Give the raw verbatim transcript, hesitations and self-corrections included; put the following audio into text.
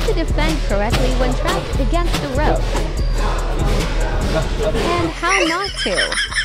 to defend correctly when trapped against the rope. And how not to.